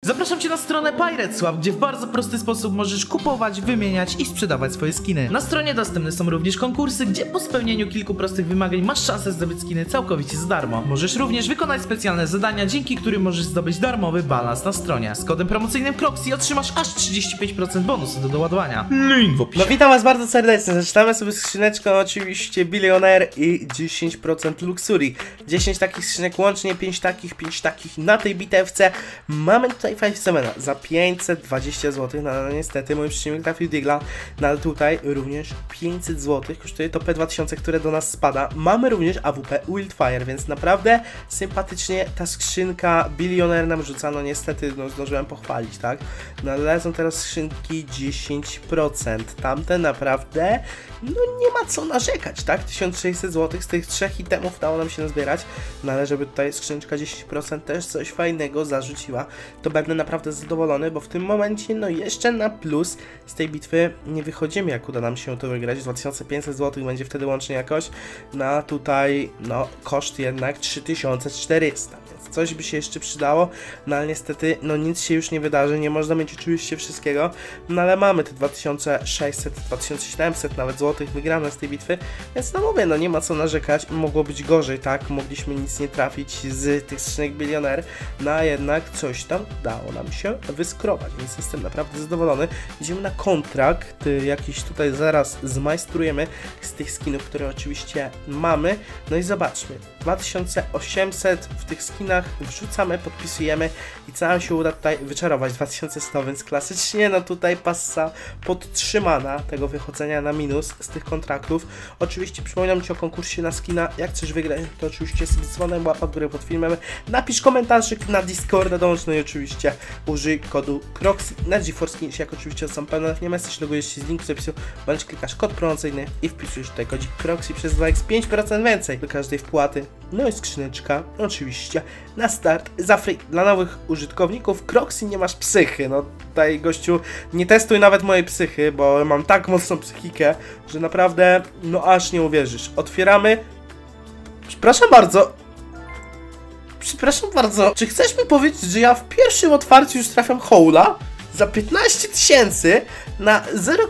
Zapraszam Cię na stronę PiratesSwap, gdzie w bardzo prosty sposób możesz kupować, wymieniać i sprzedawać swoje skiny. Na stronie dostępne są również konkursy, gdzie po spełnieniu kilku prostych wymagań masz szansę zdobyć skiny całkowicie za darmo. Możesz również wykonać specjalne zadania, dzięki którym możesz zdobyć darmowy balans na stronie. Z kodem promocyjnym Croxy otrzymasz aż 35% bonusu do doładowania. Link w opisie. No witam was bardzo serdecznie, zaczynamy sobie skrzyneczką oczywiście Billionaire i 10% Luxury. 10 takich skrzynek łącznie, 5 takich na tej bitewce. Mamy tutaj 5 semena za 520 zł, no niestety mój przeciwnik trafił Digla, no ale tutaj również 500 zł, kosztuje to P2000, które do nas spada. Mamy również AWP Wildfire, więc naprawdę sympatycznie ta skrzynka Billionaire nam rzuca, no niestety no, zdążyłem pochwalić, tak? No ale lecą teraz skrzynki 10%, tamte naprawdę, no nie ma co narzekać, tak? 1600 zł z tych 3 itemów udało nam się nazbierać, no ale żeby tutaj skrzyneczka 10% też coś fajnego zarzuciła, to będę naprawdę zadowolony, bo w tym momencie, no jeszcze na plus z tej bitwy nie wychodzimy, jak uda nam się to wygrać. 2500 zł będzie wtedy łącznie jakoś, no a tutaj, no koszt jednak 3400, więc coś by się jeszcze przydało, no ale niestety, no nic się już nie wydarzy, nie można mieć oczywiście wszystkiego, no ale mamy te 2600, 2700 nawet złotych wygrane z tej bitwy, więc no mówię, no nie ma co narzekać, mogło być gorzej, tak, mogliśmy nic nie trafić z tych skrzynek Billionaire, no a jednak coś tam dało nam się wyskrobać, więc jestem naprawdę zadowolony. Idziemy na kontrakt, jakiś tutaj zaraz zmajstrujemy z tych skinów, które oczywiście mamy, no i zobaczmy, 2800 w tych skinach wrzucamy, podpisujemy i co nam się uda tutaj wyczarować, 2100, więc klasycznie, no tutaj passa podtrzymana tego wychodzenia na minus z tych kontraktów. Oczywiście przypominam Ci o konkursie na skina, jak chcesz wygrać, to oczywiście z dzwonem, łapa w górę pod filmem, napisz komentarzyk na Discorda, dołącz, no i oczywiście użyj kodu Croxy na GeForce Skins, jak oczywiście są pełne, nie jesteś, logujesz się z linku z opisu, bądź klikasz kod promocyjny i wpisujesz tutaj kodzik Croxy przez 2x 5% więcej do każdej wpłaty. No i skrzyneczka, oczywiście, na start za free dla nowych użytkowników. Croxy, nie masz psychy, no tutaj gościu, nie testuj nawet mojej psychy, bo mam tak mocną psychikę, że naprawdę, no aż nie uwierzysz. Otwieramy, przepraszam bardzo, czy chcesz mi powiedzieć, że ja w pierwszym otwarciu już trafiam Howla za 15 000 na 0.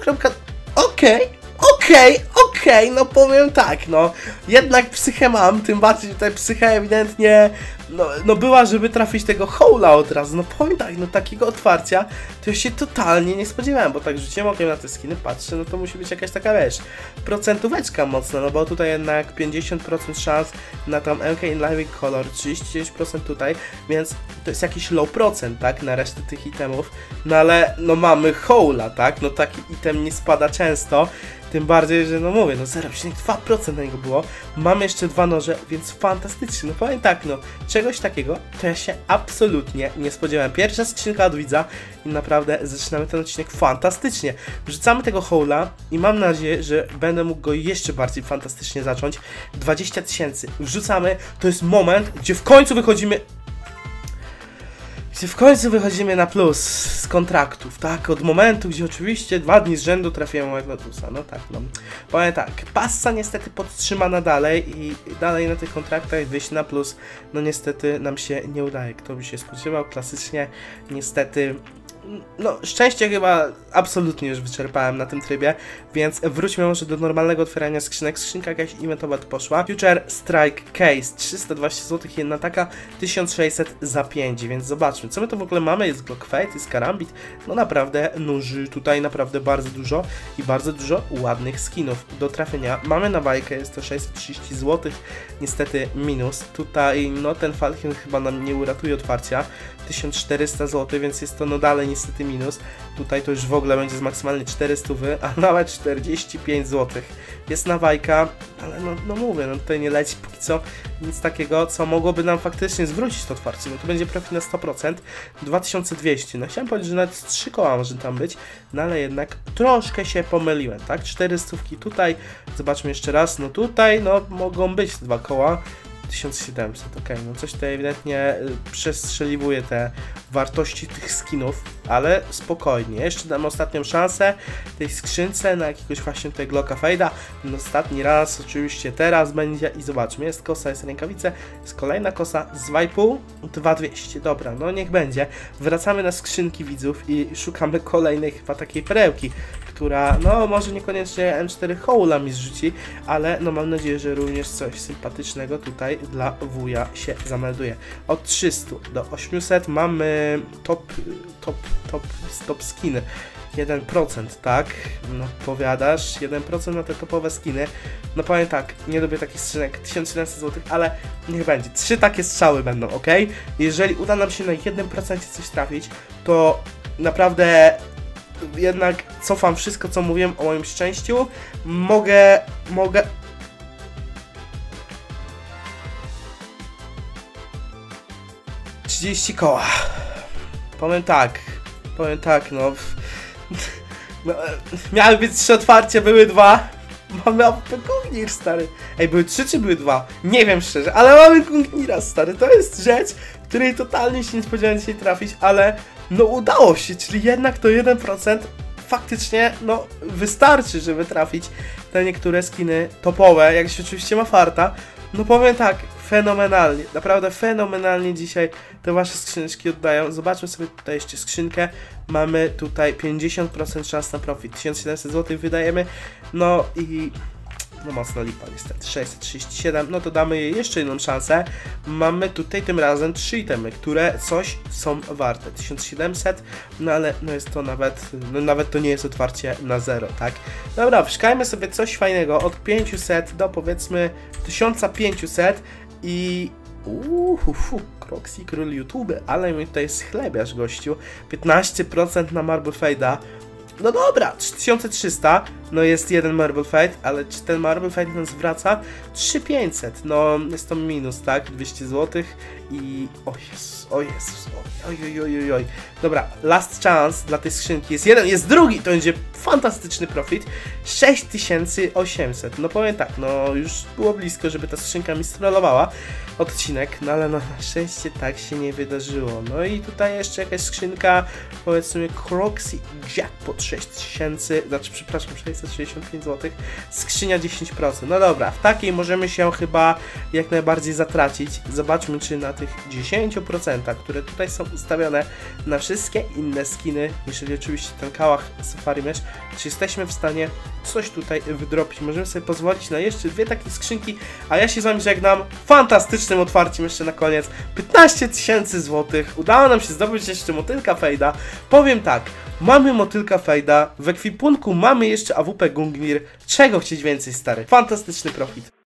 Okej, no powiem tak, no jednak psychę mam, tym bardziej tutaj psycha ewidentnie no była, żeby trafić tego Howla od razu, no powiem tak, no takiego otwarcia to ja się totalnie nie spodziewałem, bo tak rzuciłem okiem na te skiny, patrzę, no to musi być jakaś taka, wiesz, procentóweczka mocna, no bo tutaj jednak 50% szans na tam MK in Living Color, 39% tutaj, więc to jest jakiś low procent, tak, na resztę tych itemów, no ale no mamy Howla, tak, no taki item nie spada często. Tym bardziej, że no mówię, no 0,2% na niego było. Mamy jeszcze 2 noże, więc fantastycznie. No powiem tak, no czegoś takiego to ja się absolutnie nie spodziewałem. Pierwsza skrzynka od widza i naprawdę zaczynamy ten odcinek fantastycznie. Wrzucamy tego Howla i mam nadzieję, że będę mógł go jeszcze bardziej fantastycznie zacząć. 20 000 wrzucamy, to jest moment, gdzie w końcu wychodzimy na plus z kontraktów, tak? Od momentu, gdzie oczywiście 2 dni z rzędu trafiłem jak Lotusa, no tak, no. Powiem tak, passa niestety podtrzymana dalej i dalej na tych kontraktach wyjść na plus, no niestety nam się nie udaje. Kto by się spodziewał, klasycznie, niestety, no szczęście chyba absolutnie już wyczerpałem na tym trybie, więc wróćmy może do normalnego otwierania skrzynek. Skrzynka jakaś eventowa tu poszła. Future Strike Case, 320 zł, jedna taka, 1600 za 5, więc zobaczmy, co my to w ogóle mamy. Jest Glock Fate, jest Karambit, no naprawdę nóży tutaj naprawdę bardzo dużo i bardzo dużo ładnych skinów do trafienia. Mamy na bajkę, jest to 630 zł, niestety minus. Tutaj no ten Falcon chyba nam nie uratuje otwarcia, 1400 zł, więc jest to no dalej niestety minus. Tutaj to już w ogóle będzie z maksymalnie 400, a nawet 45 zł. Jest nawajka, ale no mówię, no tutaj nie leci póki co nic takiego, co mogłoby nam faktycznie zwrócić to otwarcie. No to będzie profit na 100%, 2200. No chciałem powiedzieć, że nawet 3 koła może tam być, no ale jednak troszkę się pomyliłem, tak? 400 tutaj, zobaczmy jeszcze raz, no tutaj no mogą być 2 koła. 1700, okej, no coś tutaj ewidentnie przestrzeliwuje te wartości tych skinów, ale spokojnie, jeszcze damy ostatnią szansę tej skrzynce na jakiegoś właśnie tutaj Glocka Fade'a, no ostatni raz, oczywiście teraz będzie i zobaczmy, jest kosa, jest rękawice, jest kolejna kosa z 2,5, 2200, dobra, no niech będzie, wracamy na skrzynki widzów i szukamy kolejnej chyba takiej perełki, która, no może niekoniecznie M4 Hołla mi zrzuci, ale no mam nadzieję, że również coś sympatycznego tutaj dla wuja się zamelduje. Od 300 do 800 mamy top skiny. 1%, tak? No powiadasz, 1% na te topowe skiny. No powiem tak, nie lubię takich skrzynek, 1700 zł, ale niech będzie. 3 takie strzały będą, ok? Jeżeli uda nam się na 1% coś trafić, to naprawdę jednak cofam wszystko, co mówiłem o moim szczęściu. Mogę... 30 koła. Powiem tak, no... Miały być 3 otwarcia, były 2. Mamy Gungnir, stary. Ej, były 3 czy były 2? Nie wiem szczerze, ale mamy Gungnira, stary. To jest rzecz, której totalnie się nie spodziewałem dzisiaj trafić, ale no udało się, czyli jednak to 1% faktycznie, no wystarczy, żeby trafić te niektóre skiny topowe, jak się oczywiście ma farta. No powiem tak, fenomenalnie, naprawdę fenomenalnie dzisiaj te wasze skrzyneczki oddają. Zobaczmy sobie tutaj jeszcze skrzynkę. Mamy tutaj 50% szans na profit, 1700 zł wydajemy, no i no mocno lipa niestety, 637, no to damy jej jeszcze jedną szansę. Mamy tutaj tym razem 3 itemy, które coś są warte, 1700, no ale no jest to nawet to nie jest otwarcie na 0, tak? Dobra, szukajmy sobie coś fajnego, od 500 do powiedzmy 1500 i... Croxy, król YouTube, ale mi tutaj schlebiasz, gościu, 15% na Marble Fade'a. No dobra, 3300, no jest jeden Marble Fade, ale czy ten Marble Fade nas wraca? 3500, no jest to minus, tak? 200 zł i... o Jezus, oj. Dobra, last chance dla tej skrzynki jest jeden, jest drugi, to będzie fantastyczny profit, 6800, no powiem tak, no już było blisko, żeby ta skrzynka mi strollowała odcinek, no ale no na szczęście tak się nie wydarzyło. No i tutaj jeszcze jakaś skrzynka, powiedzmy Croxy Jackpot 6000, znaczy przepraszam, 665 zł, skrzynia 10%, no dobra, w takiej możemy się chyba jak najbardziej zatracić. Zobaczmy, czy na tych 10%, które tutaj są ustawione na wszystkie inne skiny, jeżeli oczywiście ten kałach Safari Mesh, czy jesteśmy w stanie coś tutaj wydropić. Możemy sobie pozwolić na jeszcze 2 takie skrzynki, a ja się z wami żegnam fantastycznym otwarciem jeszcze na koniec. 15 000 złotych. Udało nam się zdobyć jeszcze Motylka Fade'a. Powiem tak, mamy Motylka Fade'a, w ekwipunku mamy jeszcze AWP Gungnir. Czego chcieć więcej, stary? Fantastyczny profit.